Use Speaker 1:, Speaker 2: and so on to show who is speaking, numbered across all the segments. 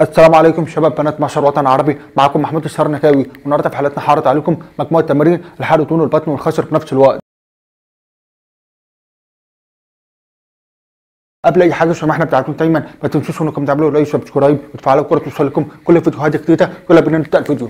Speaker 1: السلام عليكم شباب بنات معشر وطن عربي، معكم محمود الشرنكاوي، والنهارده في حلقتنا هعرض عليكم مجموعه تمارين لحرق الدهون والبطن والخصر في نفس الوقت. قبل اي حاجه الشريحه بتاعتكم دايما ما تنسوش انكم تعملوا لايك وسبسكرايب وتفعلوا الجرس توصل لكم كل فيديوهات جديده. يلا بينا نبدا الفيديو.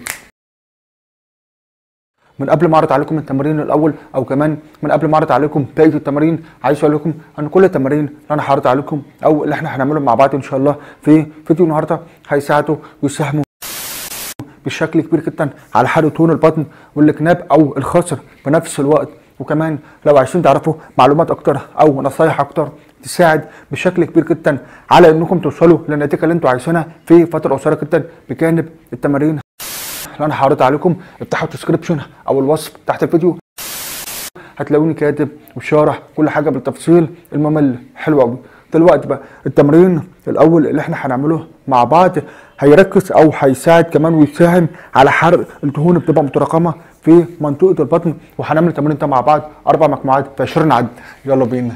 Speaker 1: من قبل ما اعرض عليكم التمرين الاول او كمان من قبل ما اعرض عليكم بقيه التمارين، عايز اقول لكم ان كل التمارين اللي انا هعرض عليكم او اللي احنا هنعملهم مع بعض ان شاء الله في فيديو النهارده هيساعدوا ويساهموا بشكل كبير جدا على حرق دهون البطن والجناب او الخصر بنفس الوقت. وكمان لو عايزين تعرفوا معلومات اكتر او نصايح اكتر تساعد بشكل كبير جدا على انكم توصلوا للنتيجه اللي انتوا عايزينها في فتره قصيره جدا بجانب التمارين اللي انا هعرض عليكم. افتحوا الديسكربشن او الوصف تحت الفيديو، هتلاقوني كاتب وشارح كل حاجه بالتفصيل الممل. حلو قوي. دلوقتي بقى التمرين الاول اللي احنا هنعمله مع بعض هيركز او هيساعد كمان ويساهم على حرق الدهون اللي بتبقى متراكمه في منطقه البطن، وهنعمل التمرين ده مع بعض 4 مجموعات في 20 عد. يلا بينا.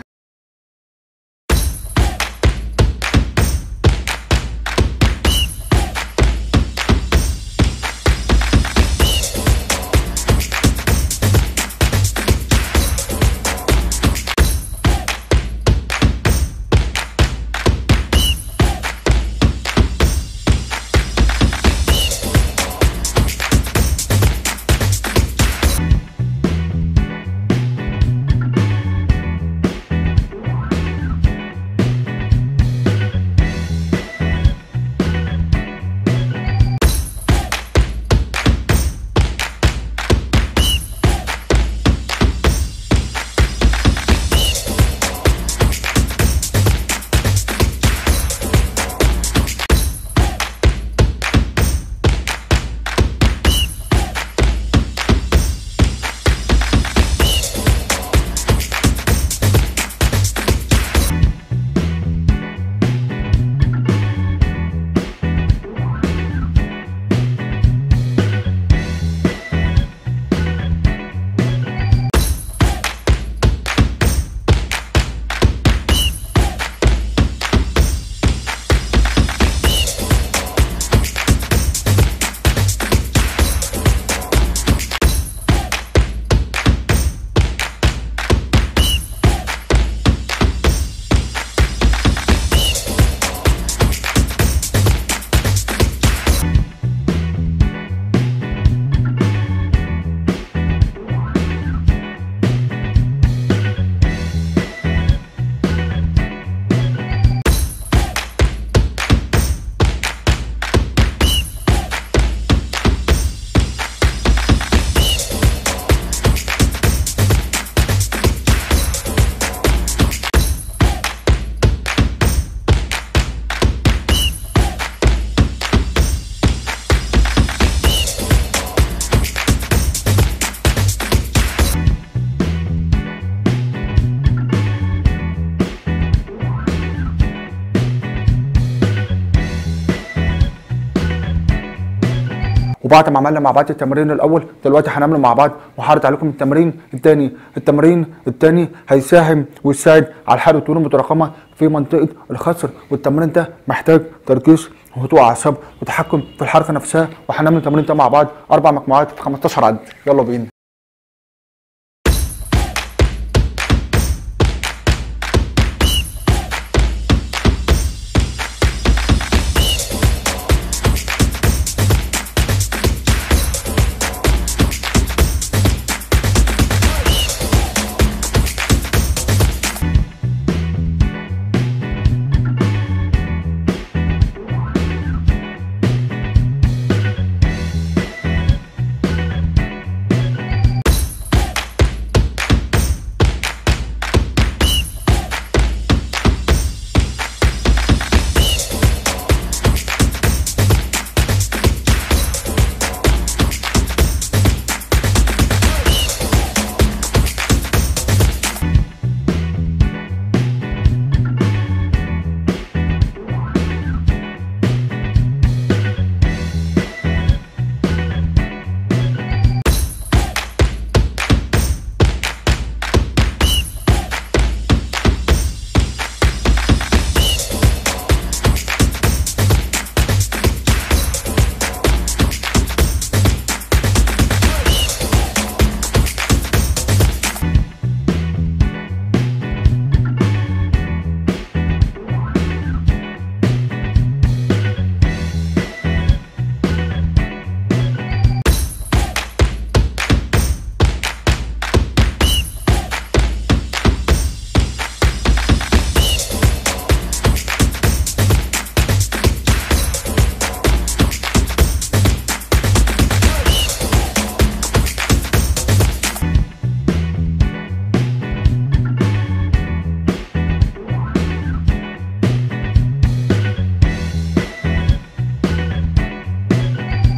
Speaker 1: وبعد ما عملنا مع بعض التمرين الاول، دلوقتي هنعمله مع بعض وهعرض عليكم التمرين الثاني. التمرين الثاني هيساهم ويساعد على حرق الدهون المتراكمه في منطقه الخصر، والتمرين ده محتاج تركيز وهدوء اعصاب وتحكم في الحركه نفسها، وهنعمل التمرين ده مع بعض 4 مجموعات في 15 عد. يلا بينا.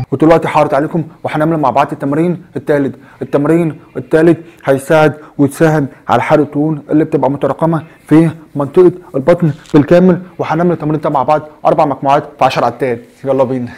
Speaker 1: ودلوقتي هعرض عليكم وهنعمل مع بعض التمرين الثالث. التمرين الثالث هيساعد ويساهم على حرق الدهون اللي بتبقى متراكمه في منطقه البطن بالكامل، وهنعمل التمرين ده مع بعض 4 مجموعات في 10 عدات. يلا بينا.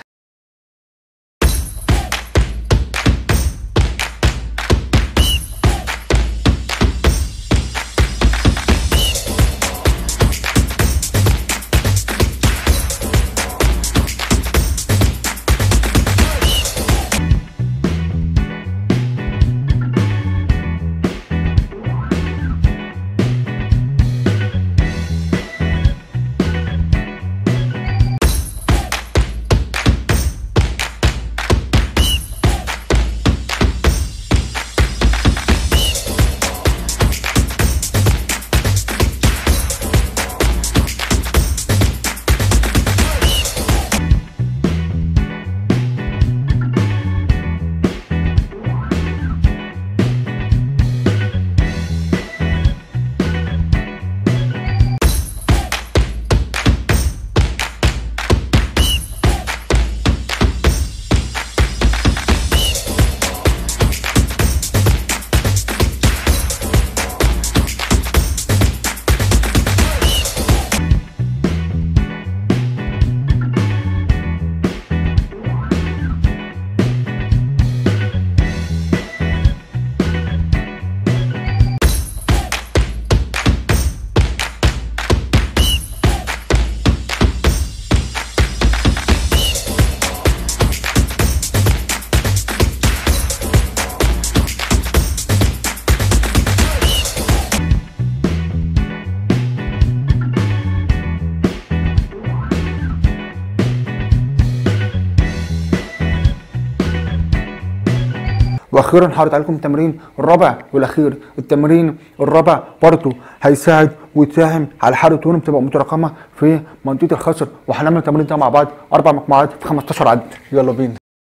Speaker 1: واخيرا هعرض عليكم التمرين الرابع والاخير. التمرين الرابع برضه هيساعد ويساهم على حرق الدهون بتبقى متراكمه في منطقه الخصر، وهنعمل التمرين ده مع بعض 4 مجموعات في 15 عد. يلا بينا.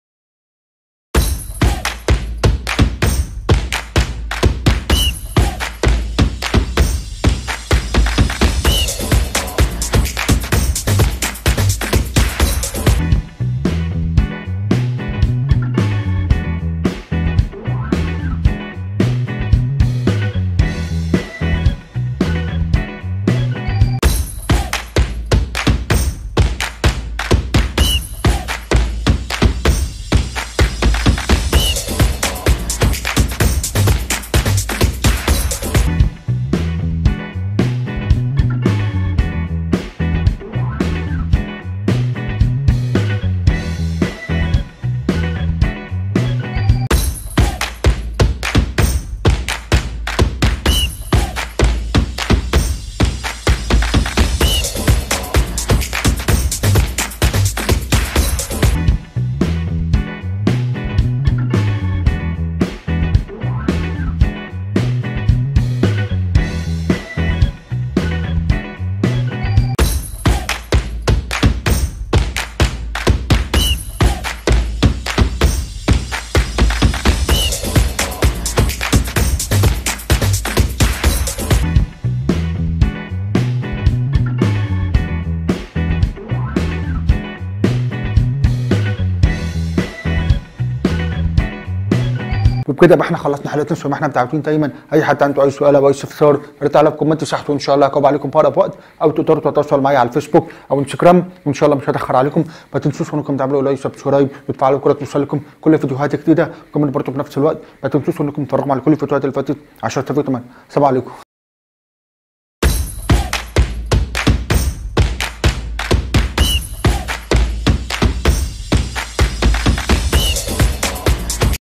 Speaker 1: وبكده يبقى احنا خلصنا حلقتنا. زي ما احنا متعودين دايما، اي حد عنده اي سؤال او اي استفسار يا ريت على كومنت تحت، وان شاء الله هجاوب عليكم في اقرب وقت، او تقدروا تتواصلوا معايا على الفيسبوك او انستجرام، وان شاء الله مش هتاخر عليكم. ما تنسوش انكم تعملوا لايك سبسكرايب وتفعلوا الجرس توصلكم كل فيديوهات جديده. كمان برضه في نفس الوقت ما تنسوش انكم تتفرجوا على كل الفيديوهات اللي فاتت عشان تستفيدوا منها. السلام عليكم.